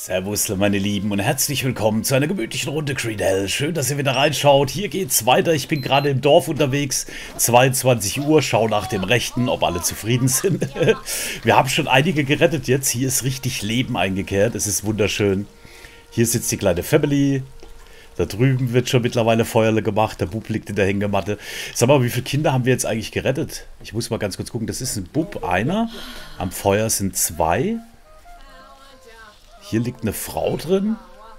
Servus, meine Lieben, und herzlich willkommen zu einer gemütlichen Runde Creedell. Schön, dass ihr wieder reinschaut. Hier geht's weiter. Ich bin gerade im Dorf unterwegs. 22 Uhr. Schau nach dem Rechten, ob alle zufrieden sind. Wir haben schon einige gerettet jetzt. Hier ist richtig Leben eingekehrt. Es ist wunderschön. Hier sitzt die kleine Family. Da drüben wird schon mittlerweile Feuerle gemacht. Der Bub liegt in der Hängematte. Sag mal, wie viele Kinder haben wir jetzt eigentlich gerettet? Ich muss mal ganz kurz gucken. Das ist ein Bub, einer. Am Feuer sind 2. Hier liegt eine Frau drin.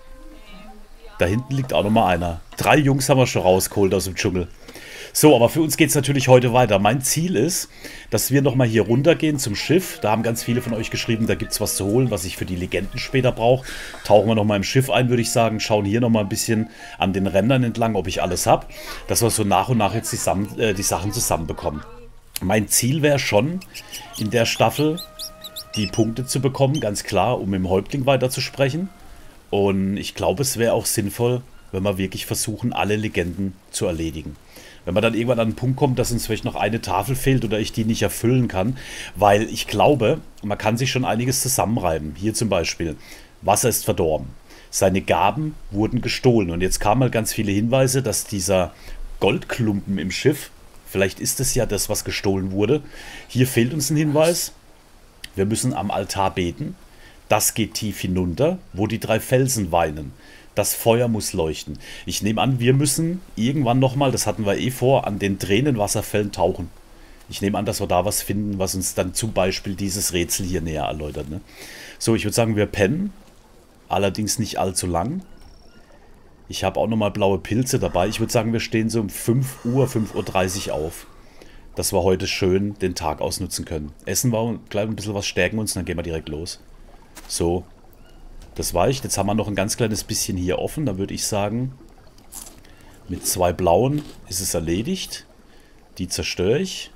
Da hinten liegt auch nochmal einer. 3 Jungs haben wir schon rausgeholt aus dem Dschungel. So, aber für uns geht es natürlich heute weiter. Mein Ziel ist, dass wir nochmal hier runtergehen zum Schiff. Da haben ganz viele von euch geschrieben, da gibt es was zu holen, was ich für die Legenden später brauche. Tauchen wir nochmal im Schiff ein, würde ich sagen. Schauen hier nochmal ein bisschen an den Rändern entlang, ob ich alles habe. Dass wir so nach und nach jetzt die Sachen zusammenbekommen. Mein Ziel wäre schon, in der Staffel die Punkte zu bekommen, ganz klar, um im Häuptling weiterzusprechen. Und ich glaube, es wäre auch sinnvoll, wenn wir wirklich versuchen, alle Legenden zu erledigen. Wenn man dann irgendwann an einen Punkt kommt, dass uns vielleicht noch eine Tafel fehlt oder ich die nicht erfüllen kann, weil ich glaube, man kann sich schon einiges zusammenreiben. Hier zum Beispiel, Wasser ist verdorben. Seine Gaben wurden gestohlen. Und jetzt kamen mal ganz viele Hinweise, dass dieser Goldklumpen im Schiff, vielleicht ist es ja das, was gestohlen wurde. Hier fehlt uns ein Hinweis. Wir müssen am Altar beten. Das geht tief hinunter, wo die 3 Felsen weinen. Das Feuer muss leuchten. Ich nehme an, wir müssen irgendwann nochmal, das hatten wir eh vor, an den Tränenwasserfällen tauchen. Ich nehme an, dass wir da was finden, was uns dann zum Beispiel dieses Rätsel hier näher erläutert. Ne? So, ich würde sagen, wir pennen. Allerdings nicht allzu lang. Ich habe auch nochmal blaue Pilze dabei. Ich würde sagen, wir stehen so um 5 Uhr, 5:30 Uhr auf. Dass wir heute schön den Tag ausnutzen können. Essen wir und gleich ein bisschen was, stärken uns und dann gehen wir direkt los. So, das reicht. Jetzt haben wir noch ein ganz kleines bisschen hier offen. Da würde ich sagen, mit 2 blauen ist es erledigt. Die zerstöre ich.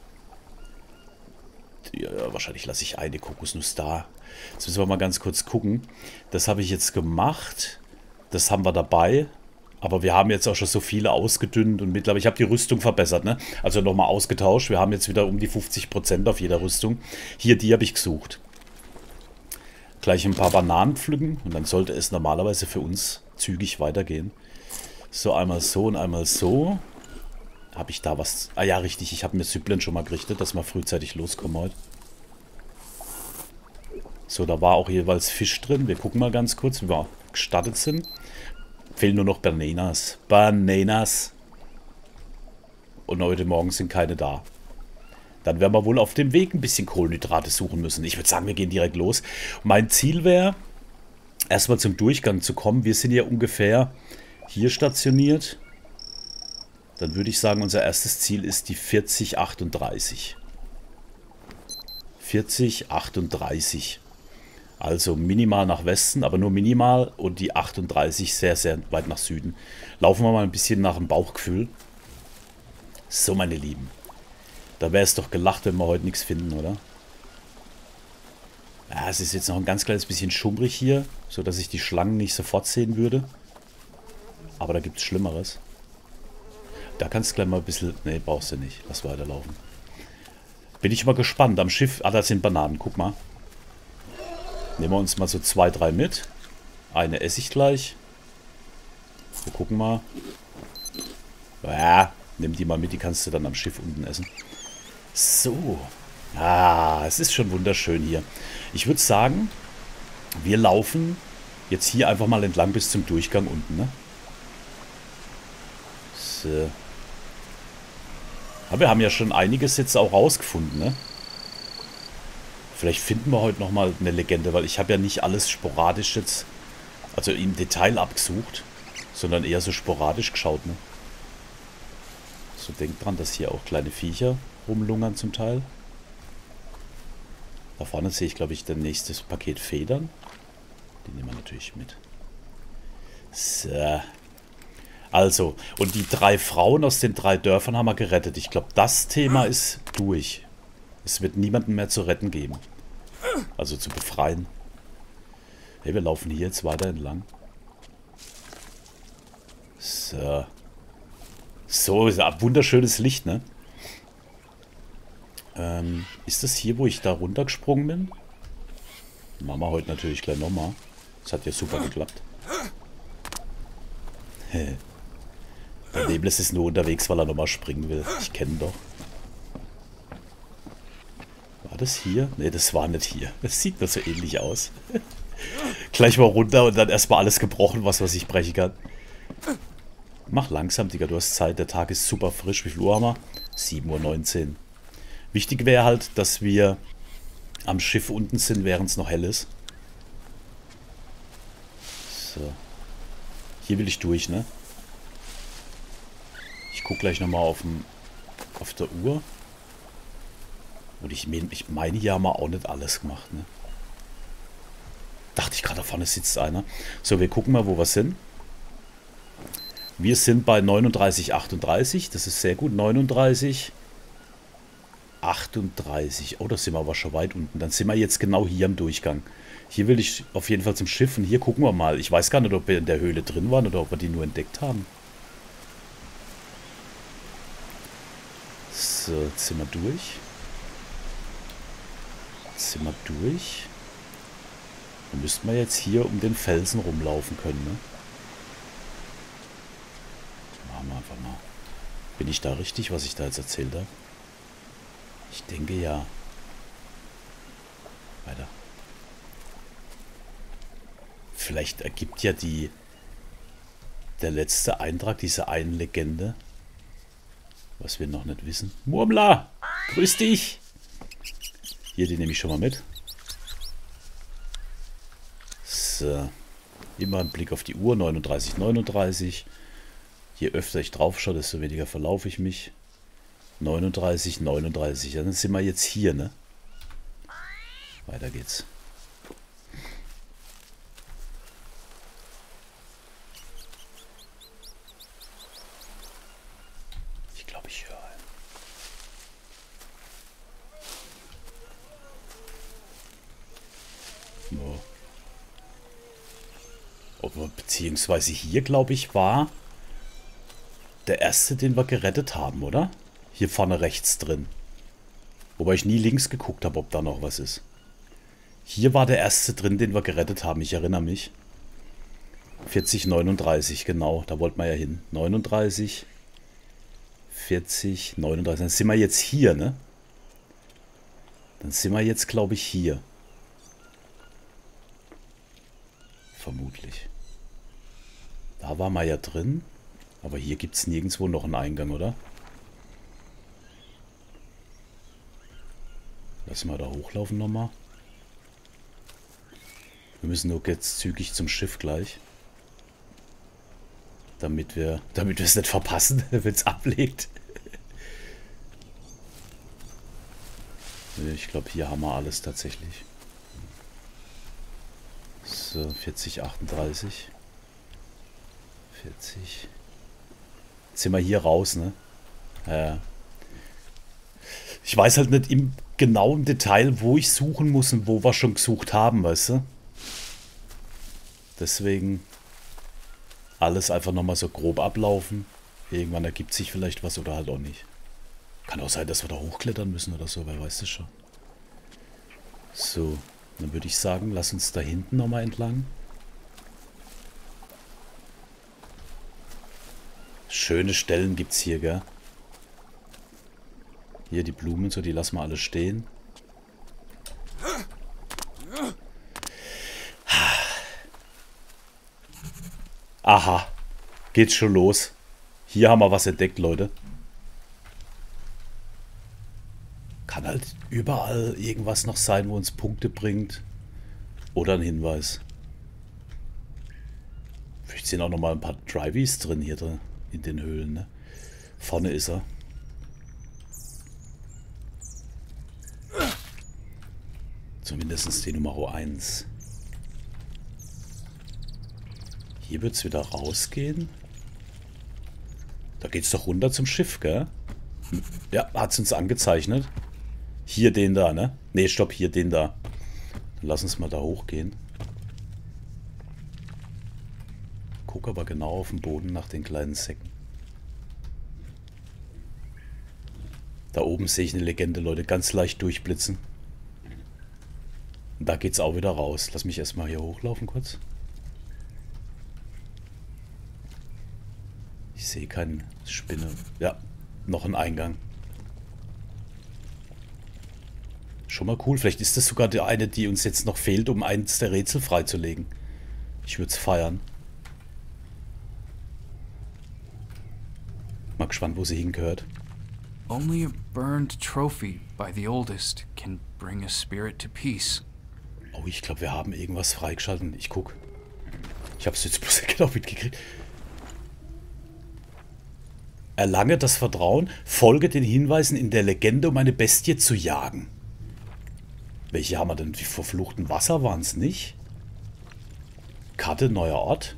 Ja, wahrscheinlich lasse ich eine Kokosnuss da. Jetzt müssen wir mal ganz kurz gucken. Das habe ich jetzt gemacht. Das haben wir dabei. Aber wir haben jetzt auch schon so viele ausgedünnt und mittlerweile, ich habe die Rüstung verbessert, ne? Also nochmal ausgetauscht. Wir haben jetzt wieder um die 50% auf jeder Rüstung. Hier, die habe ich gesucht. Gleich ein paar Bananen pflücken und dann sollte es normalerweise für uns zügig weitergehen. So, einmal so und einmal so. Habe ich da was? Ah ja, richtig. Ich habe mir Süpplen schon mal gerichtet, dass wir frühzeitig loskommen heute. So, da war auch jeweils Fisch drin. Wir gucken mal ganz kurz, wie wir gestartet sind. Fehlen nur noch Bananas. Bananas. Und heute Morgen sind keine da. Dann werden wir wohl auf dem Weg ein bisschen Kohlenhydrate suchen müssen. Ich würde sagen, wir gehen direkt los. Mein Ziel wäre, erstmal zum Durchgang zu kommen. Wir sind ja ungefähr hier stationiert. Dann würde ich sagen, unser erstes Ziel ist die 4038. 4038. Also minimal nach Westen, aber nur minimal und die 38 sehr, sehr weit nach Süden. Laufen wir mal ein bisschen nach dem Bauchgefühl. So, meine Lieben. Da wäre es doch gelacht, wenn wir heute nichts finden, oder? Ja, es ist jetzt noch ein ganz kleines bisschen schummrig hier, sodass ich die Schlangen nicht sofort sehen würde. Aber da gibt es Schlimmeres. Da kannst du gleich mal ein bisschen... Ne, brauchst du nicht. Lass weiterlaufen. Bin ich mal gespannt. Am Schiff... Ah, da sind Bananen. Guck mal. Nehmen wir uns mal so 2, 3 mit. Eine esse ich gleich. Wir gucken mal. Ja, nimm die mal mit. Die kannst du dann am Schiff unten essen. So. Ah, es ist schon wunderschön hier. Ich würde sagen, wir laufen jetzt hier einfach mal entlang bis zum Durchgang unten, ne? So. Aber wir haben ja schon einiges jetzt auch rausgefunden, ne? Vielleicht finden wir heute nochmal eine Legende, weil ich habe ja nicht alles sporadisch jetzt, also im Detail abgesucht, sondern eher so sporadisch geschaut, ne? So, denkt dran, dass hier auch kleine Viecher rumlungern zum Teil. Da vorne sehe ich, glaube ich, das nächste Paket Federn. Die nehmen wir natürlich mit. So. Also, und die 3 Frauen aus den 3 Dörfern haben wir gerettet. Ich glaube, das Thema ist durch. Es wird niemanden mehr zu retten geben. Also zu befreien. Hey, wir laufen hier jetzt weiter entlang. So. So, ist ein wunderschönes Licht, ne? Ist das hier, wo ich da runtergesprungen bin? Machen wir heute natürlich gleich nochmal. Das hat ja super geklappt. Der Neblis ist nur unterwegs, weil er nochmal springen will. Ich kenne ihn doch. War das hier? Ne, das war nicht hier. Das sieht nur so ähnlich aus. Gleich mal runter und dann erstmal alles gebrochen, was ich brechen kann. Mach langsam, Digga, du hast Zeit. Der Tag ist super frisch. Wie viel Uhr haben wir? 7:19 Uhr. Wichtig wäre halt, dass wir am Schiff unten sind, während es noch hell ist. So. Hier will ich durch, ne? Ich gucke gleich nochmal auf der Uhr. Und ich meine, hier haben wir auch nicht alles gemacht, ne? Dachte ich gerade, da vorne sitzt einer. So, wir gucken mal, wo wir sind. Wir sind bei 39,38. Das ist sehr gut. 39,38. Oh, da sind wir aber schon weit unten. Dann sind wir jetzt genau hier am Durchgang. Hier will ich auf jeden Fall zum Schiff. Und hier gucken wir mal. Ich weiß gar nicht, ob wir in der Höhle drin waren oder ob wir die nur entdeckt haben. So, jetzt sind wir durch. Jetzt sind wir durch. Dann müssten wir jetzt hier um den Felsen rumlaufen können, ne? Machen wir einfach mal. Bin ich da richtig, was ich da jetzt erzählt habe? Ich denke ja. Weiter. Vielleicht ergibt ja der letzte Eintrag diese eine Legende, was wir noch nicht wissen. Murmler, grüß dich! Hier, die nehme ich schon mal mit. So. Immer ein Blick auf die Uhr, 39,39. Je öfter ich drauf schaue, desto weniger verlaufe ich mich. 39,39. Ja, dann sind wir jetzt hier, ne? Weiter geht's. Ich glaube, ich höre einen. No. Beziehungsweise hier, glaube ich, war der erste, den wir gerettet haben, oder? Hier vorne rechts drin. Wobei ich nie links geguckt habe, ob da noch was ist. Hier war der erste drin, den wir gerettet haben. Ich erinnere mich. 40,39, genau. Da wollten wir ja hin. 39, 40, 39. Dann sind wir jetzt hier, ne? Dann sind wir jetzt, glaube ich, hier. Vermutlich. Da waren wir ja drin. Aber hier gibt es nirgendwo noch einen Eingang, oder? Lassen wir da hochlaufen nochmal. Wir müssen nur jetzt zügig zum Schiff gleich. Damit wir es nicht verpassen, wenn es ablegt. Ich glaube, hier haben wir alles tatsächlich. So, 40, 38. 40. Jetzt sind wir hier raus, ne? Ich weiß halt nicht im genauen Detail, wo ich suchen muss und wo wir schon gesucht haben, weißt du? Deswegen alles einfach nochmal so grob ablaufen. Irgendwann ergibt sich vielleicht was oder halt auch nicht. Kann auch sein, dass wir da hochklettern müssen oder so, wer weiß das schon. So, dann würde ich sagen, lass uns da hinten nochmal entlang. Schöne Stellen gibt es hier, gell? Hier die Blumen, so, die lassen wir alle stehen. Aha, geht's schon los. Hier haben wir was entdeckt, Leute. Kann halt überall irgendwas noch sein, wo uns Punkte bringt. Oder ein Hinweis. Vielleicht sind auch noch mal ein paar Drivies drin hier drin, in den Höhlen, ne? Vorne ist er. Zumindest die Nummer 1. Hier wird es wieder rausgehen. Da geht es doch runter zum Schiff, gell? Ja, hat es uns angezeichnet. Hier den da, ne? Ne, stopp, hier den da. Dann lass uns mal da hochgehen. Guck aber genau auf den Boden nach den kleinen Säcken. Da oben sehe ich eine Legende, Leute. Ganz leicht durchblitzen. Und da geht's auch wieder raus. Lass mich erstmal hier hochlaufen kurz. sehe keine Spinne. Ja, noch ein Eingang. Schon mal cool. Vielleicht ist das sogar die eine, die uns jetzt noch fehlt, um eins der Rätsel freizulegen. Ich würde es feiern. Mal gespannt, wo sie hingehört. Only a burned trophy by the oldest can bring a spirit to peace. Oh, ich glaube, wir haben irgendwas freigeschalten. Ich guck. Ich habe es jetzt bloß genau mitgekriegt. Erlange das Vertrauen, folge den Hinweisen in der Legende, um eine Bestie zu jagen. Welche haben wir denn? Die verfluchten Wasser waren es nicht? Karte, neuer Ort.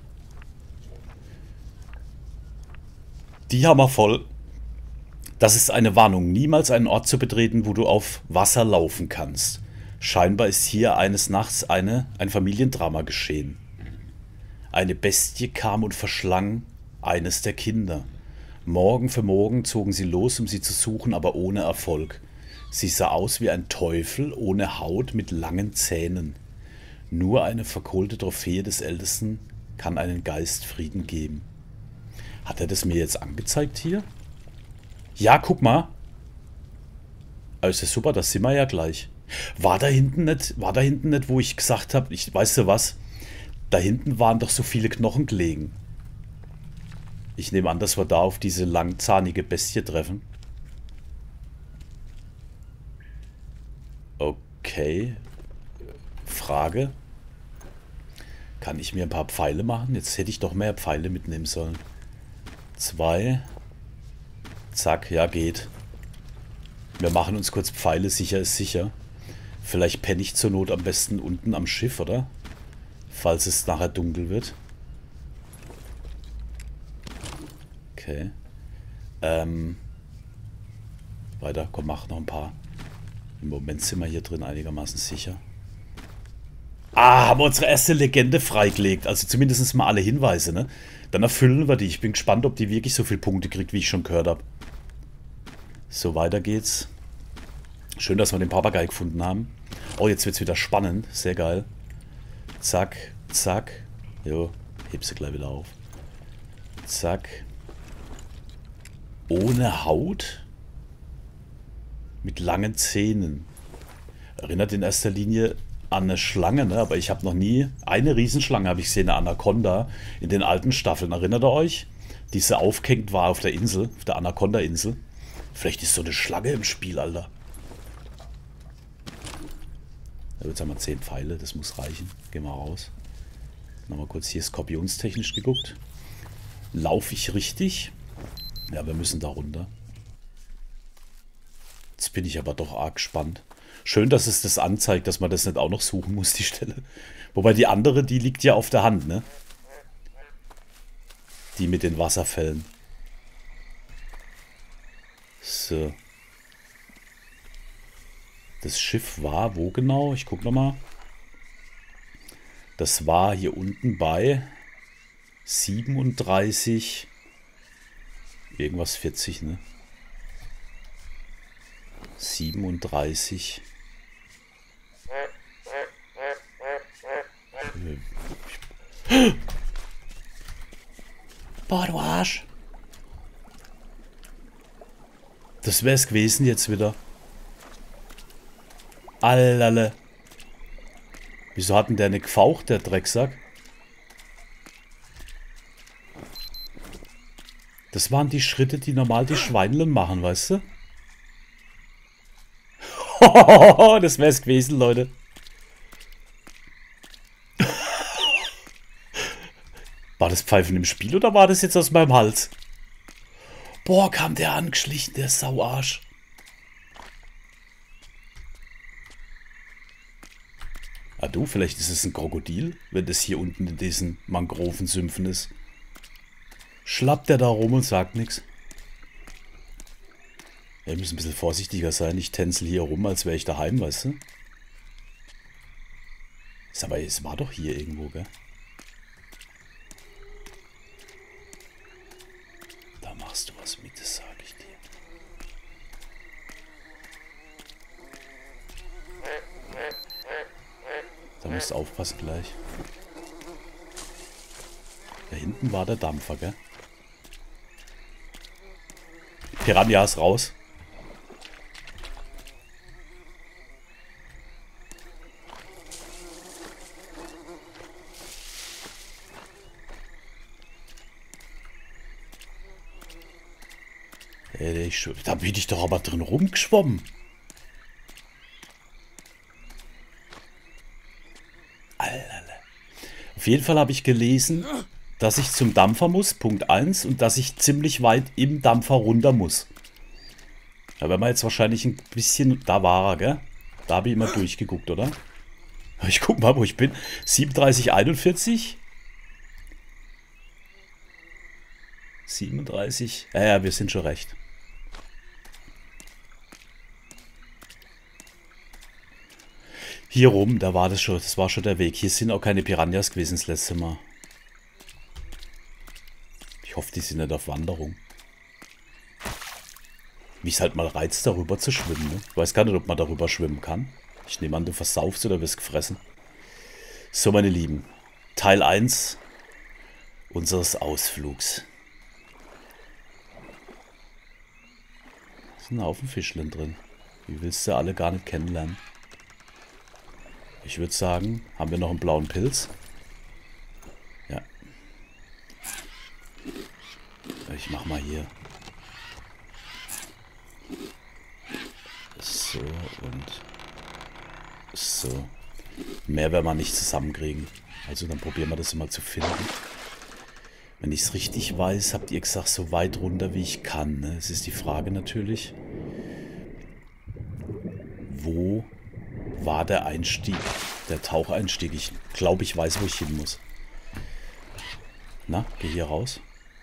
Die haben wir voll. Das ist eine Warnung, niemals einen Ort zu betreten, wo du auf Wasser laufen kannst. Scheinbar ist hier eines Nachts ein Familiendrama geschehen. Eine Bestie kam und verschlang eines der Kinder. Morgen für morgen zogen sie los, um sie zu suchen, aber ohne Erfolg. Sie sah aus wie ein Teufel, ohne Haut, mit langen Zähnen. Nur eine verkohlte Trophäe des Ältesten kann einen Geist Frieden geben. Hat er das mir jetzt angezeigt hier? Ja, guck mal. Also super, das sind wir ja gleich. War da hinten nicht, wo ich gesagt habe, weißt du was? Da hinten waren doch so viele Knochen gelegen. Ich nehme an, dass wir da auf diese langzahnige Bestie treffen. Okay. Frage. Kann ich mir ein paar Pfeile machen? Jetzt hätte ich doch mehr Pfeile mitnehmen sollen. 2. Zack, ja geht. Wir machen uns kurz Pfeile, sicher ist sicher. Vielleicht penne ich zur Not am besten unten am Schiff, oder? Falls es nachher dunkel wird. Okay. Weiter, komm, mach noch ein paar. Im Moment sind wir hier drin einigermaßen sicher. Ah, haben wir unsere erste Legende freigelegt. Also zumindest mal alle Hinweise, ne? Dann erfüllen wir die. Ich bin gespannt, ob die wirklich so viele Punkte kriegt, wie ich schon gehört habe. So, weiter geht's. Schön, dass wir den Papagei gefunden haben. Oh, jetzt wird's wieder spannend. Sehr geil. Zack, zack. Jo, heb sie gleich wieder auf. Zack. Ohne Haut? Mit langen Zähnen. Erinnert in erster Linie an eine Schlange, ne? Aber ich habe noch nie... Eine Riesenschlange habe ich gesehen, eine Anaconda, in den alten Staffeln. Erinnert ihr euch? Die so aufgehängt war auf der Insel, auf der Anaconda-Insel. Vielleicht ist so eine Schlange im Spiel, Alter. Jetzt haben wir 10 Pfeile, das muss reichen. Gehen wir raus. Nochmal kurz hier skorpionstechnisch geguckt. Laufe ich richtig? Ja, wir müssen da runter. Jetzt bin ich aber doch arg gespannt. Schön, dass es das anzeigt, dass man das nicht auch noch suchen muss, die Stelle. Wobei die andere, die liegt ja auf der Hand, ne? Die mit den Wasserfällen. So. Das Schiff war wo genau? Ich gucke nochmal. Das war hier unten bei 37. Irgendwas 40, ne? 37. Boah, du Arsch. Das wäre es gewesen jetzt wieder. Allerle. Wieso hat denn der nicht gefaucht, der Drecksack? Das waren die Schritte, die normal die Schweineln machen, weißt du? Das wäre es gewesen, Leute. War das Pfeifen im Spiel oder war das jetzt aus meinem Hals? Boah, kam der angeschlichen, der Sauarsch. Ah du, vielleicht ist es ein Krokodil, wenn das hier unten in diesen Mangrovensümpfen ist. Schlappt der da rum und sagt nichts. Ja, wir müssen ein bisschen vorsichtiger sein. Ich tänzel hier rum, als wäre ich daheim, weißt du? Ist aber, es war doch hier irgendwo, gell? Da machst du was mit, das sag ich dir. Da musst du aufpassen gleich. Da hinten war der Dampfer, gell? Piranhas raus. Da bin ich doch aber drin rumgeschwommen. Alter. Auf jeden Fall habe ich gelesen, dass ich zum Dampfer muss, Punkt 1, und dass ich ziemlich weit im Dampfer runter muss. Da werden wir jetzt wahrscheinlich ein bisschen... Da war er, gell? Da habe ich immer durchgeguckt, oder? Ich guck mal, wo ich bin. 37,41. 37. Ja, wir sind schon recht. Hier rum, da war das schon, das war schon der Weg. Hier sind auch keine Piranhas gewesen das letzte Mal. Ich hoffe, die sind nicht auf Wanderung. Mich halt mal reizt, darüber zu schwimmen. Ne? Ich weiß gar nicht, ob man darüber schwimmen kann. Ich nehme an, du versaufst oder wirst gefressen. So, meine Lieben. Teil 1 unseres Ausflugs. Da sind ein Haufen Fischchen drin. Die willst du alle gar nicht kennenlernen. Ich würde sagen, haben wir noch einen blauen Pilz? Ja. Ich mach mal hier. So und so. Mehr werden wir nicht zusammenkriegen. Also dann probieren wir das mal zu finden. Wenn ich es richtig weiß, habt ihr gesagt, so weit runter wie ich kann. Ne? Es ist die Frage natürlich, wo war der Einstieg, der Taucheinstieg? Ich glaube, ich weiß, wo ich hin muss. Na, geh hier raus.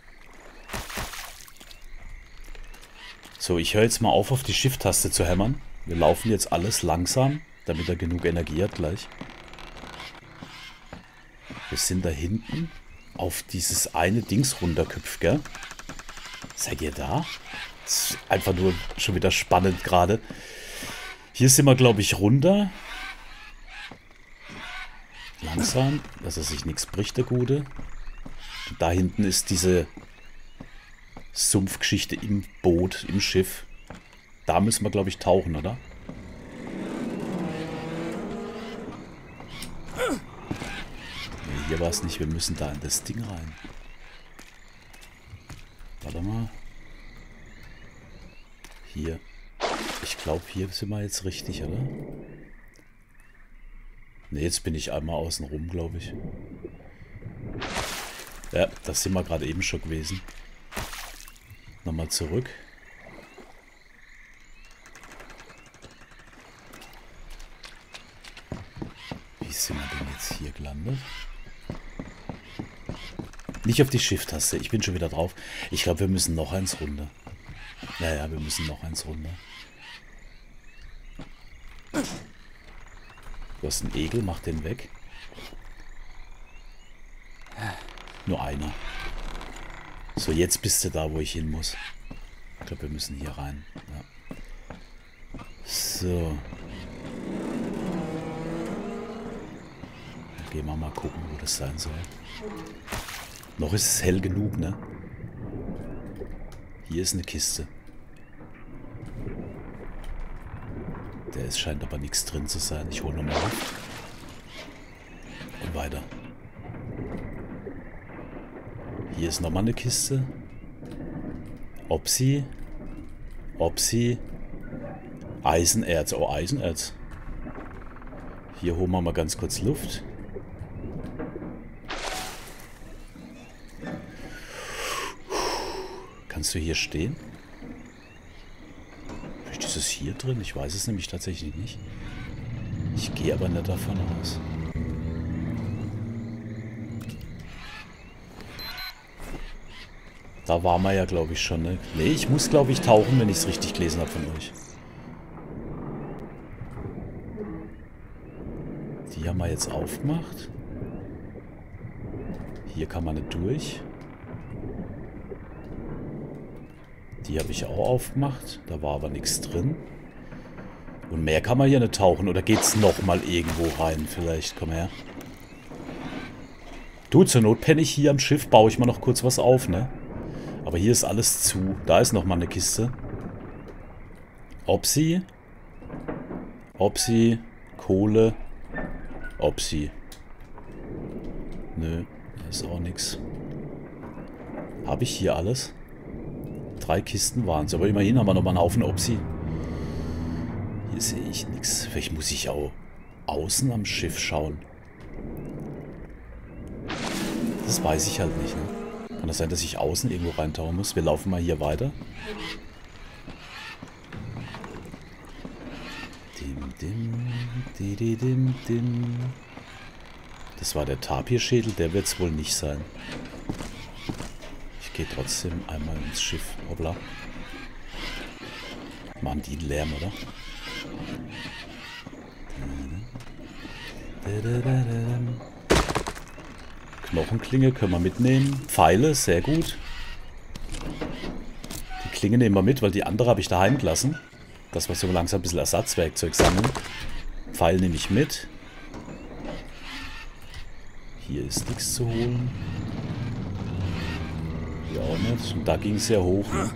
So, ich höre jetzt mal auf die Shift-Taste zu hämmern. Wir laufen jetzt alles langsam, damit er genug Energie hat gleich. Wir sind da hinten auf dieses eine Dings runtergehüpft, gell? Seid ihr da? Das ist einfach nur schon wieder spannend gerade. Hier sind wir, glaube ich, runter. Langsam, dass er sich nichts bricht, der Gute. Und da hinten ist diese Sumpfgeschichte im Boot, im Schiff. Da müssen wir, glaube ich, tauchen, oder? Nee, hier war es nicht. Wir müssen da in das Ding rein. Warte mal. Hier. Ich glaube, hier sind wir jetzt richtig, oder? Ne, jetzt bin ich einmal außen rum, glaube ich. Ja, das sind wir gerade eben schon gewesen. Nochmal zurück. Wie sind wir denn jetzt hier gelandet? Nicht auf die Shift-Taste. Ich bin schon wieder drauf. Ich glaube, wir müssen noch eins runter. Ja, wir müssen noch eins runter. Du hast einen Egel, mach den weg. Nur einer. So, jetzt bist du da, wo ich hin muss. Ich glaube, wir müssen hier rein. Ja. So. Dann gehen wir mal gucken, wo das sein soll. Noch ist es hell genug, ne? Hier ist eine Kiste. Es scheint aber nichts drin zu sein. Ich hole nochmal auf. Und weiter. Hier ist nochmal eine Kiste. Opsi. Eisenerz. Oh, Eisenerz. Hier holen wir mal ganz kurz Luft. Kannst du hier stehen? Ist es hier drin? Ich weiß es nämlich tatsächlich nicht. Ich gehe aber nicht davon aus. Da waren wir ja, glaube ich, schon, ne? Ne, ich muss, glaube ich, tauchen, wenn ich es richtig gelesen habe von euch. Die haben wir jetzt aufgemacht. Hier kann man nicht durch. Die habe ich auch aufgemacht. Da war aber nichts drin. Und mehr kann man hier nicht tauchen. Oder geht es nochmal irgendwo rein? Vielleicht, komm her. Du, zur Not penne ich hier am Schiff. Baue ich mal noch kurz was auf, ne? Aber hier ist alles zu. Da ist nochmal eine Kiste. Opsi. Opsi. Kohle. Opsi. Nö, da ist auch nichts. Habe ich hier alles? 3 Kisten waren es. Aber immerhin haben wir nochmal einen Haufen Opsi. Hier sehe ich nichts. Vielleicht muss ich auch außen am Schiff schauen. Das weiß ich halt nicht, ne? Kann das sein, dass ich außen irgendwo reintauchen muss? Wir laufen mal hier weiter. Das war der Tapirschädel, der wird es wohl nicht sein. Ich gehe trotzdem einmal ins Schiff. Hoppla. Machen die einen Lärm, oder? Knochenklinge können wir mitnehmen. Pfeile, sehr gut. Die Klinge nehmen wir mit, weil die andere habe ich daheim gelassen. Das war so langsam ein bisschen Ersatzwerkzeug sammeln. Pfeil nehme ich mit. Hier ist nichts zu holen. Hier auch nicht. Und da ging es sehr hoch. Ne?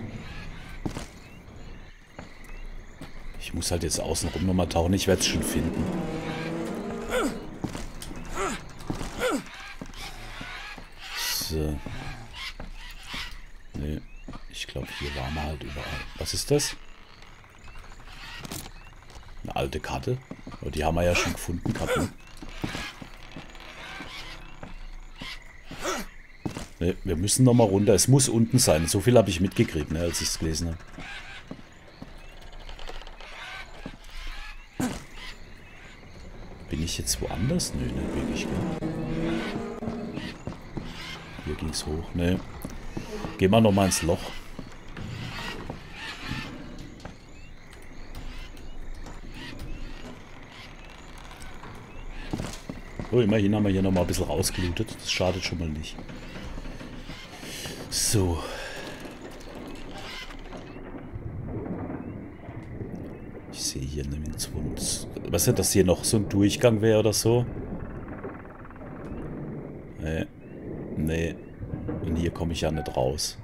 Ich muss halt jetzt außenrum nochmal tauchen. Ich werde es schon finden. So. Nee, ich glaube, hier waren wir halt überall. Was ist das? Eine alte Karte. Aber die haben wir ja schon gefunden gehabt, ne? Ne, wir müssen nochmal runter. Es muss unten sein. So viel habe ich mitgekriegt, ne, als ich es gelesen habe. Bin ich jetzt woanders? Nö, nicht wirklich, gell? Hier ging es hoch. Ne. Gehen wir nochmal ins Loch. Oh, immerhin haben wir hier nochmal ein bisschen rausgelootet. Das schadet schon mal nicht. So. Ich sehe hier nämlich was ist, dass hier noch so ein Durchgang wäre oder so? Nee. Nee. Und hier komme ich ja nicht raus.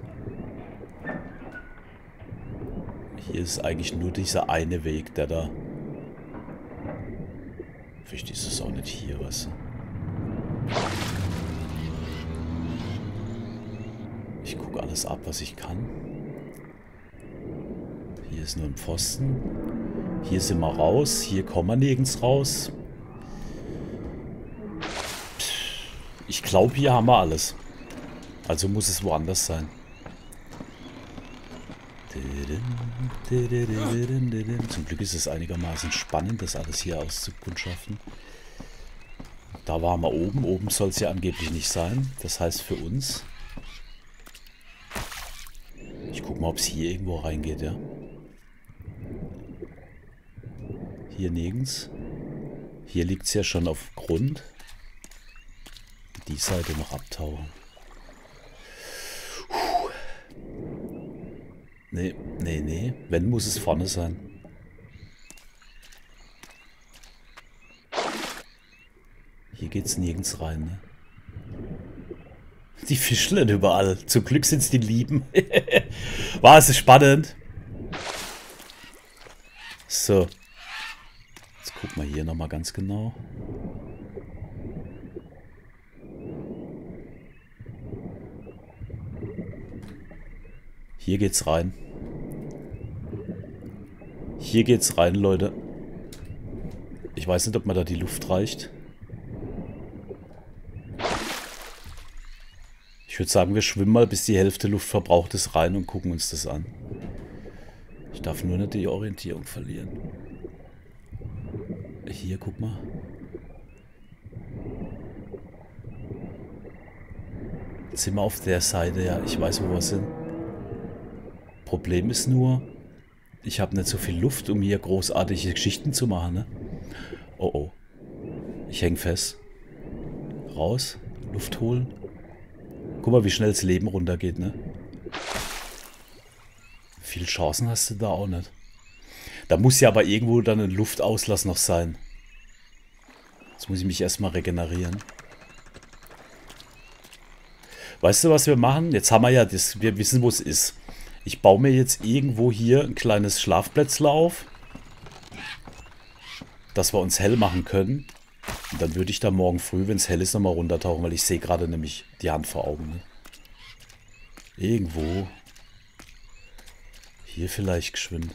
Hier ist eigentlich nur dieser eine Weg, der da... Vielleicht ist es auch nicht hier, was? Ich gucke alles ab, was ich kann. Hier ist nur ein Pfosten. Hier sind wir raus. Hier kommen wir nirgends raus. Ich glaube, hier haben wir alles. Also muss es woanders sein. Zum Glück ist es einigermaßen spannend, das alles hier auszukundschaften. Da waren wir oben. Oben soll es ja angeblich nicht sein. Das heißt für uns... Ich gucke mal, ob es hier irgendwo reingeht, ja. Hier nirgends. Hier liegt es ja schon auf Grund. Die Seite noch abtauchen. Nee, nee, nee. Wenn, muss es vorne sein. Hier geht's nirgends rein, ne? Die fischeln überall. Zum Glück sind's die Lieben. War es spannend. So. Jetzt gucken wir hier nochmal ganz genau. Hier geht's rein. Hier geht's rein, Leute. Ich weiß nicht, ob mir da die Luft reicht. Ich würde sagen, wir schwimmen mal, bis die Hälfte Luft verbraucht ist, rein und gucken uns das an. Ich darf nur nicht die Orientierung verlieren. Hier, guck mal. Jetzt sind wir auf der Seite, ja. Ich weiß, wo wir sind. Problem ist nur, ich habe nicht so viel Luft, um hier großartige Geschichten zu machen, ne? Oh oh. Ich hänge fest. Raus. Luft holen. Guck mal, wie schnell das Leben runtergeht, ne? Viele Chancen hast du da auch nicht. Da muss ja aber irgendwo dann ein Luftauslass noch sein. Jetzt muss ich mich erstmal regenerieren. Weißt du, was wir machen? Jetzt haben wir ja das, wir wissen, wo es ist. Ich baue mir jetzt irgendwo hier ein kleines Schlafplätzle auf, dass wir uns hell machen können. Und dann würde ich da morgen früh, wenn es hell ist, nochmal runtertauchen, weil ich sehe gerade nämlich die Hand vor Augen. Ne? Irgendwo. Hier vielleicht geschwind.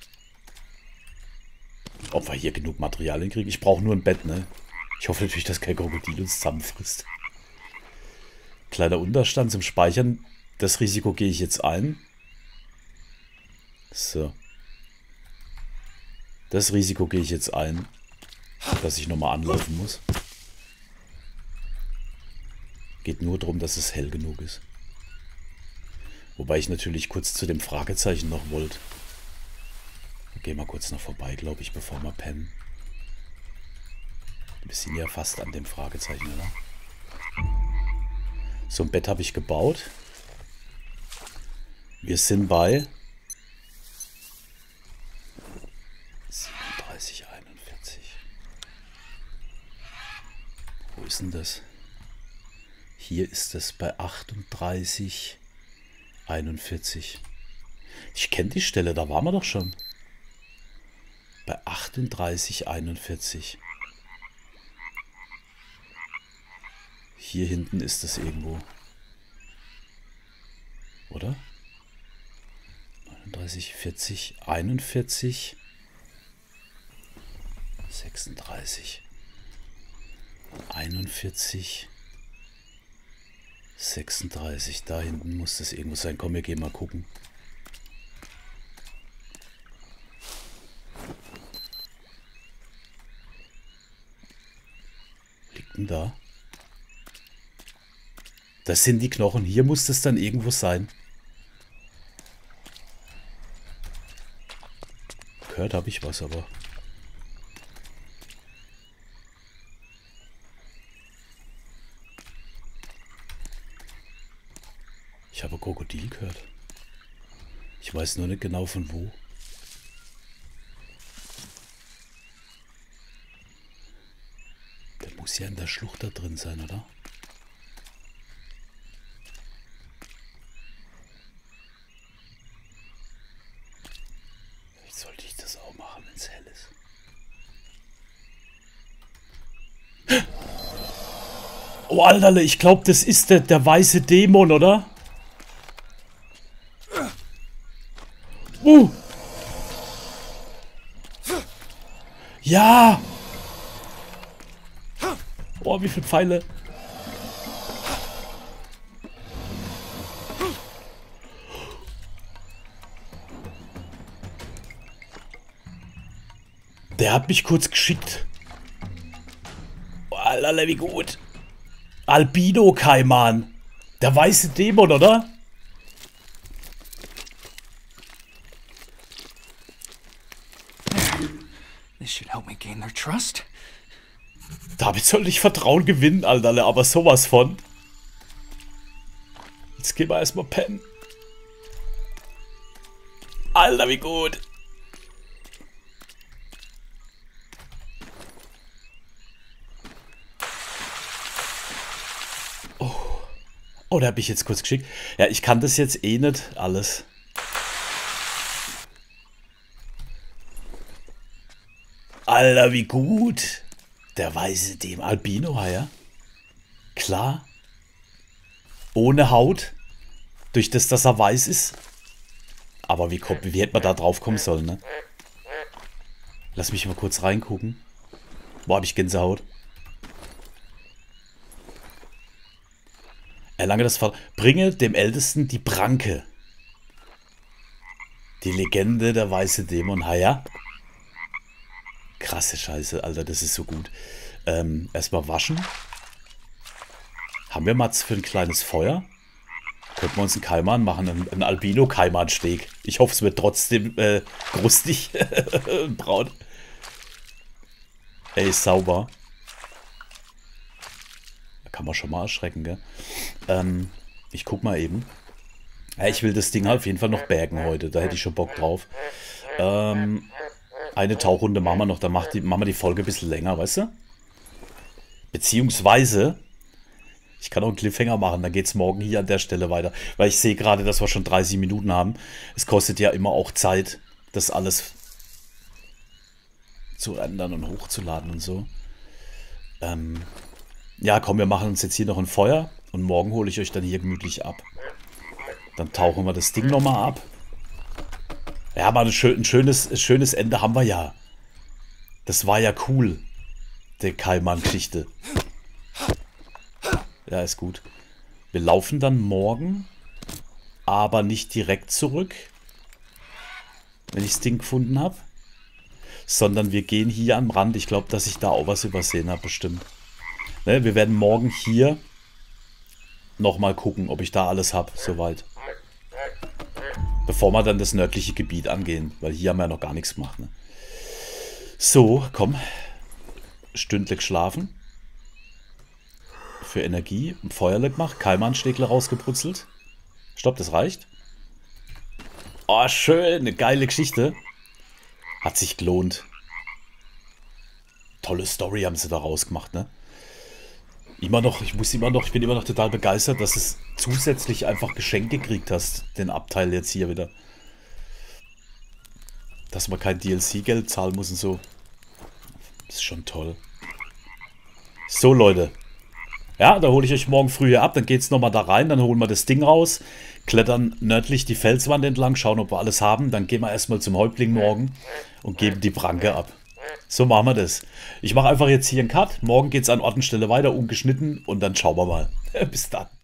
Ob wir hier genug Material hinkriegen. Ich brauche nur ein Bett, ne? Ich hoffe natürlich, dass kein Krokodil uns zusammenfrisst. Kleiner Unterstand zum Speichern. Das Risiko gehe ich jetzt ein. So. Das Risiko gehe ich jetzt ein, dass ich nochmal anlaufen muss. Geht nur darum, dass es hell genug ist. Wobei ich natürlich kurz zu dem Fragezeichen noch wollte. Gehen wir kurz noch vorbei, glaube ich, bevor wir pennen. Wir sind ja fast an dem Fragezeichen, oder? So ein Bett habe ich gebaut. Wir sind bei 37, 41. Wo ist denn das? Hier ist es bei 38, 41. Ich kenne die Stelle, da waren wir doch schon. Bei 38, 41. Hier hinten ist es irgendwo. Oder? 39, 40, 41, 36, 41, 36. Da hinten muss das irgendwo sein. Komm, wir gehen mal gucken. Liegt denn da? Das sind die Knochen. Hier muss das dann irgendwo sein. Gehört habe ich was, aber... Ich habe Krokodil gehört. Ich weiß nur nicht genau von wo. Der muss ja in der Schlucht da drin sein, oder? Vielleicht sollte ich das auch machen, wenn es hell ist. Oh, Alter, ich glaube, das ist der weiße Dämon, oder? Ja! Oh, wie viele Pfeile. Der hat mich kurz geschickt. Oh, Alter, wie gut. Albino-Kaiman. Der weiße Dämon, oder? This should help me gain their trust. Damit sollte ich Vertrauen gewinnen, Alter, aber sowas von. Jetzt gehen wir erstmal pennen. Alter, wie gut. Oh, da habe ich jetzt kurz geschickt. Ja, ich kann das jetzt eh nicht alles. Alter, wie gut. Der weiße dem Albino-Hai, ja? Klar. Ohne Haut. Durch das, dass er weiß ist. Aber wie hätte man da drauf kommen sollen, ne? Lass mich mal kurz reingucken. Wo habe ich Gänsehaut? Erlange das Ver... Bringe dem Ältesten die Pranke. Die Legende der weiße Dämon. Ha, ja? Krasse Scheiße, Alter, das ist so gut. Erstmal waschen. Haben wir mal für ein kleines Feuer? Könnten wir uns einen Kaiman machen, einen Albino-Kaiman-Steak. Ich hoffe, es wird trotzdem krustig braun. Ey, sauber. Da kann man schon mal erschrecken, gell? Ich guck mal eben. Ja, ich will das Ding auf jeden Fall noch bergen heute. Da hätte ich schon Bock drauf. Eine Tauchrunde machen wir noch. Dann machen wir die Folge ein bisschen länger, weißt du? Beziehungsweise Ich kann auch einen Cliffhanger machen, dann geht es morgen hier an der Stelle weiter. Weil ich sehe gerade, dass wir schon 30 Minuten haben. Es kostet ja immer auch Zeit, das alles zu ändern und hochzuladen und so. Ja, komm, wir machen uns jetzt hier noch ein Feuer und morgen hole ich euch dann hier gemütlich ab. Dann tauchen wir das Ding nochmal ab. Ja, aber ein schönes Ende haben wir ja. Das war ja cool. Der Kaiman-Geschichte. Ja, ist gut. Wir laufen dann morgen, aber nicht direkt zurück, wenn ich das Ding gefunden habe. Sondern wir gehen hier am Rand. Ich glaube, dass ich da auch was übersehen habe, bestimmt. Ne, wir werden morgen hier nochmal gucken, ob ich da alles habe, soweit. Bevor wir dann das nördliche Gebiet angehen, weil hier haben wir ja noch gar nichts gemacht. Ne? So, komm. Stündlich schlafen. Für Energie. Ein Feuerle gemacht. Kaiman-Stegle rausgebrutzelt. Stopp, das reicht. Oh, schön. Eine geile Geschichte. Hat sich gelohnt. Tolle Story haben sie da rausgemacht, ne? Ich bin immer noch total begeistert, dass es zusätzlich einfach Geschenke gekriegt hast, den Abteil jetzt hier wieder. Dass man kein DLC-Geld zahlen muss und so. Das ist schon toll. So, Leute. Ja, da hole ich euch morgen früh hier ab, dann geht es nochmal da rein, dann holen wir das Ding raus, klettern nördlich die Felswand entlang, schauen, ob wir alles haben, dann gehen wir erstmal zum Häuptling morgen und geben die Pranke ab. So machen wir das. Ich mache einfach jetzt hier einen Cut, morgen geht es an Ort und Stelle weiter, ungeschnitten und dann schauen wir mal. Bis dann.